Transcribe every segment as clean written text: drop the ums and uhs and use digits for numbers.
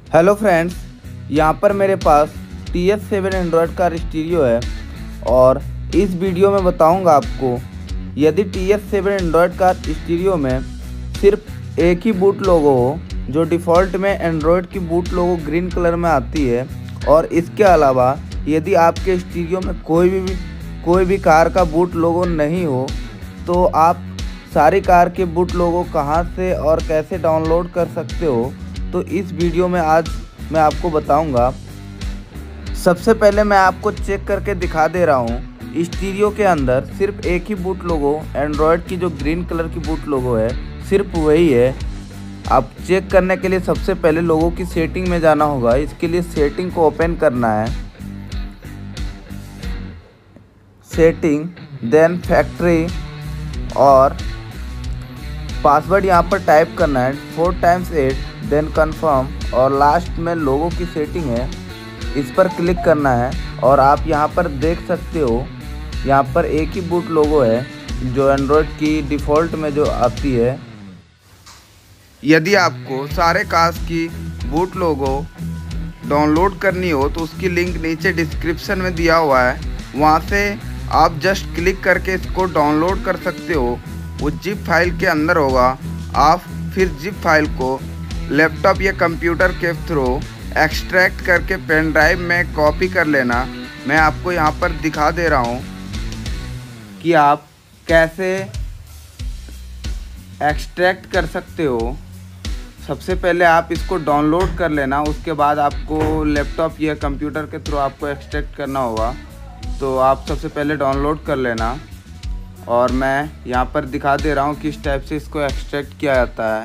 Hello friends, यहाँ पर मेरे पास TS7 एंड्रॉयड कार स्टीरियो है और इस वीडियो में बताऊंगा आपको यदि TS7 एंड्रॉयड कार स्टीरियो में सिर्फ एक ही बूट लोगो हो, जो डिफ़ॉल्ट में एंड्रॉयड की बूट लोगो ग्रीन कलर में आती है, और इसके अलावा यदि आपके स्टीरियो में कोई भी कार का बूट लोगो नहीं हो, तो आप सारी कार के बूट लोगो कहाँ से और कैसे डाउनलोड कर सकते हो, तो इस वीडियो में आज मैं आपको बताऊंगा। सबसे पहले मैं आपको चेक करके दिखा दे रहा हूँ। स्टीरियो के अंदर सिर्फ एक ही बूट लोगो, एंड्रॉयड की जो ग्रीन कलर की बूट लोगो है, सिर्फ वही है। आप चेक करने के लिए सबसे पहले लोगों की सेटिंग में जाना होगा। इसके लिए सेटिंग को ओपन करना है, सेटिंग, देन फैक्ट्री, और पासवर्ड यहाँ पर टाइप करना है 4 टाइम्स 8, देन कन्फर्म, और लास्ट में लोगो की सेटिंग है, इस पर क्लिक करना है। और आप यहाँ पर देख सकते हो, यहाँ पर एक ही बूट लोगो है जो एंड्रॉयड की डिफ़ॉल्ट में जो आती है। यदि आपको सारे कार्स की बूट लोगो डाउनलोड करनी हो तो उसकी लिंक नीचे डिस्क्रिप्शन में दिया हुआ है, वहाँ से आप जस्ट क्लिक करके इसको डाउनलोड कर सकते हो। वो जिप फाइल के अंदर होगा। आप फिर जिप फाइल को लैपटॉप या कंप्यूटर के थ्रू एक्सट्रैक्ट करके पेन ड्राइव में कॉपी कर लेना। मैं आपको यहाँ पर दिखा दे रहा हूँ कि आप कैसे एक्सट्रैक्ट कर सकते हो। सबसे पहले आप इसको डाउनलोड कर लेना, उसके बाद आपको लैपटॉप या कंप्यूटर के थ्रू आपको एक्सट्रैक्ट करना होगा। तो आप सबसे पहले डाउनलोड कर लेना, और मैं यहाँ पर दिखा दे रहा हूँ किस टाइप से इसको एक्सट्रैक्ट किया जाता है।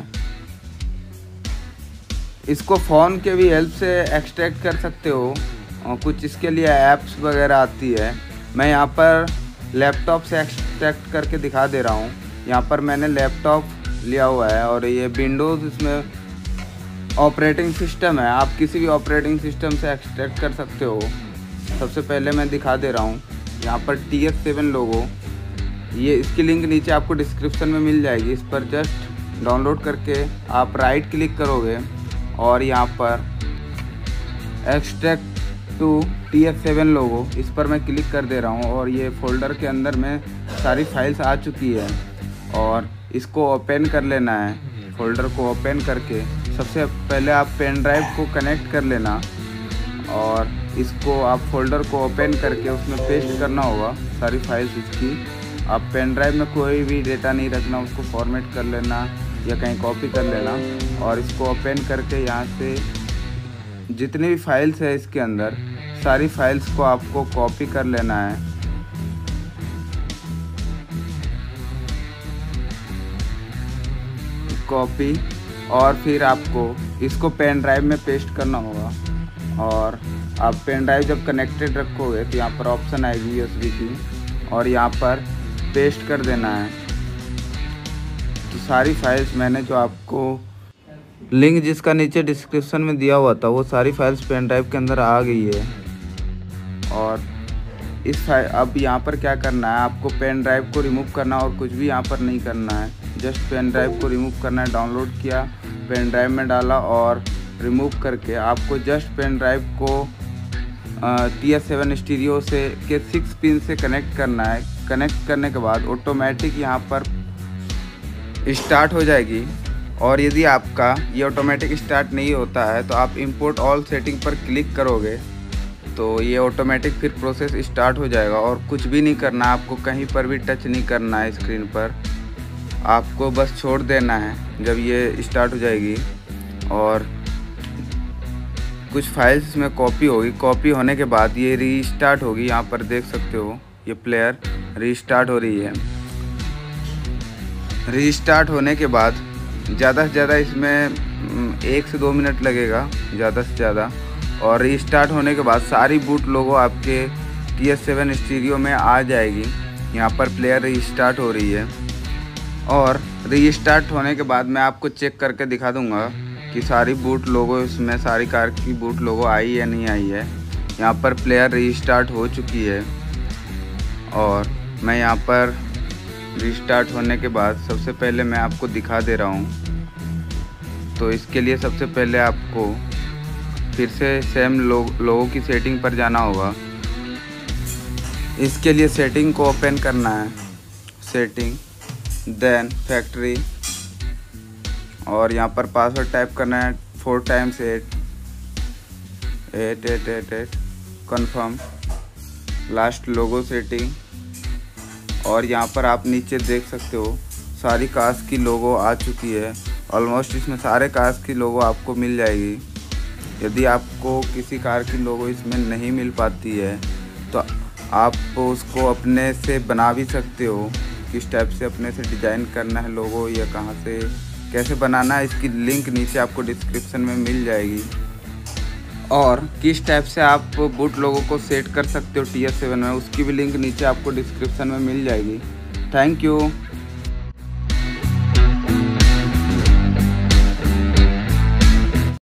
इसको फ़ोन के भी हेल्प से एक्सट्रैक्ट कर सकते हो, और कुछ इसके लिए ऐप्स वगैरह आती है। मैं यहाँ पर लैपटॉप से एक्सट्रैक्ट करके दिखा दे रहा हूँ। यहाँ पर मैंने लैपटॉप लिया हुआ है और ये विंडोज़ इसमें ऑपरेटिंग सिस्टम है। आप किसी भी ऑपरेटिंग सिस्टम से एक्सट्रैक्ट कर सकते हो। सबसे पहले मैं दिखा दे रहा हूँ यहाँ पर TS7 लोगो, ये इसकी लिंक नीचे आपको डिस्क्रिप्शन में मिल जाएगी। इस पर जस्ट डाउनलोड करके आप राइट क्लिक करोगे और यहाँ पर एक्सट्रैक्ट टू TS7 लोगो, इस पर मैं क्लिक कर दे रहा हूँ, और ये फोल्डर के अंदर में सारी फाइल्स आ चुकी है। और इसको ओपन कर लेना है। फोल्डर को ओपन करके सबसे पहले आप पेन ड्राइव को कनेक्ट कर लेना, और इसको आप फोल्डर को ओपन करके उसमें पेस्ट करना होगा सारी फाइल्स इसकी। आप पेन ड्राइव में कोई भी डेटा नहीं रखना, उसको फॉर्मेट कर लेना या कहीं कॉपी कर लेना, और इसको ओपन करके यहाँ से जितनी भी फाइल्स है इसके अंदर, सारी फाइल्स को आपको कॉपी कर लेना है। कॉपी, और फिर आपको इसको पेन ड्राइव में पेस्ट करना होगा। और आप पेन ड्राइव जब कनेक्टेड रखोगे तो यहाँ पर ऑप्शन आएगी USB की, और यहाँ पर पेस्ट कर देना है। तो सारी फाइल्स मैंने जो आपको लिंक जिसका नीचे डिस्क्रिप्शन में दिया हुआ था, वो सारी फाइल्स पेन ड्राइव के अंदर आ गई है। और इस अब यहाँ पर क्या करना है, आपको पेन ड्राइव को रिमूव करना, और कुछ भी यहाँ पर नहीं करना है। जस्ट पेन ड्राइव को रिमूव करना है। डाउनलोड किया, पेन ड्राइव में डाला और रिमूव करके आपको जस्ट पेन ड्राइव को TS7 स्टीरियो से के 6 पिन से कनेक्ट करना है। कनेक्ट करने के बाद ऑटोमेटिक यहाँ पर स्टार्ट हो जाएगी। और यदि आपका ये ऑटोमेटिक स्टार्ट नहीं होता है तो आप इंपोर्ट ऑल सेटिंग पर क्लिक करोगे तो ये ऑटोमेटिक फिर प्रोसेस स्टार्ट हो जाएगा। और कुछ भी नहीं करना, आपको कहीं पर भी टच नहीं करना है स्क्रीन पर, आपको बस छोड़ देना है जब ये स्टार्ट हो जाएगी। और कुछ फाइल्स इसमें कॉपी होगी। कॉपी होने के बाद ये रीस्टार्ट होगी। यहाँ पर देख सकते हो ये प्लेयर रीस्टार्ट हो रही है। रीस्टार्ट होने के बाद ज़्यादा से ज़्यादा इसमें 1 से 2 मिनट लगेगा, ज़्यादा से ज़्यादा। और रीस्टार्ट होने के बाद सारी बूट लोगो आपके TS7 स्टीरियो में आ जाएगी। यहाँ पर प्लेयर रीस्टार्ट हो रही है, और रीस्टार्ट होने के बाद मैं आपको चेक करके दिखा दूँगा कि सारी बूट लोगो इसमें, सारी कार की बूट लोगो आई या नहीं आई है। यहाँ पर प्लेयर रीस्टार्ट हो चुकी है, और मैं यहाँ पर रीस्टार्ट होने के बाद सबसे पहले मैं आपको दिखा दे रहा हूँ। तो इसके लिए सबसे पहले आपको फिर से सेम लोगों की सेटिंग पर जाना होगा। इसके लिए सेटिंग को ओपन करना है, सेटिंग, देन फैक्ट्री, और यहाँ पर पासवर्ड टाइप करना है 4 times 8 confirm, last logo setting. और यहाँ पर आप नीचे देख सकते हो सारी कार्स की लोगो आ चुकी है। ऑलमोस्ट इसमें सारे कार्स की लोगो आपको मिल जाएगी। यदि आपको किसी कार की लोगो इसमें नहीं मिल पाती है तो आप उसको अपने से बना भी सकते हो। किस टाइप से अपने से डिज़ाइन करना है लोगो या कहाँ से कैसे बनाना है, इसकी लिंक नीचे आपको डिस्क्रिप्शन में मिल जाएगी। और किस टाइप से आप बूट लोगो को सेट कर सकते हो TS7 में, उसकी भी लिंक नीचे आपको डिस्क्रिप्शन में मिल जाएगी। Thank you.